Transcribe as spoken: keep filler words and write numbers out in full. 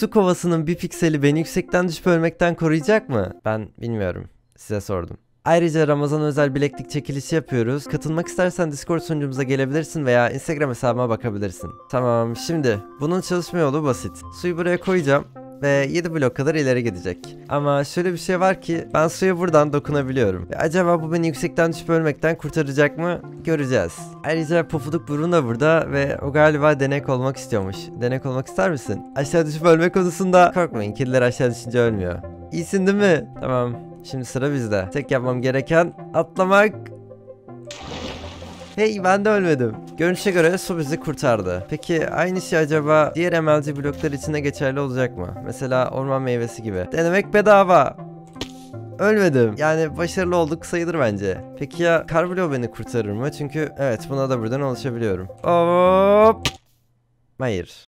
su kovasının bir pikseli beni yüksekten düşüp ölmekten koruyacak mı? Ben bilmiyorum. Size sordum. Ayrıca Ramazan özel bileklik çekilişi yapıyoruz. Katılmak istersen Discord sunucumuza gelebilirsin veya Instagram hesabıma bakabilirsin. Tamam, şimdi bunun çalışma yolu basit. Suyu buraya koyacağım ve yedi blok kadar ileri gidecek. Ama şöyle bir şey var ki ben suya buradan dokunabiliyorum. Ve acaba bu beni yüksekten düşüp ölmekten kurtaracak mı? Göreceğiz. Ayrıca Pofuduk burun da burada ve o galiba denek olmak istiyormuş. Denek olmak ister misin? Aşağı düşüp ölme konusunda korkmayın. Kediler aşağı düşünce ölmüyor. İyisin değil mi? Tamam. Şimdi sıra bizde. Tek yapmam gereken atlamak. Hey, ben de ölmedim. Görünüşe göre su bizi kurtardı. Peki aynı şey acaba diğer M L G bloklar içinde geçerli olacak mı? Mesela orman meyvesi gibi. Denemek bedava. Ölmedim. Yani başarılı olduk sayılır bence. Peki ya kar bloğu beni kurtarır mı? Çünkü evet, buna da buradan ulaşabiliyorum. Hop. Hayır.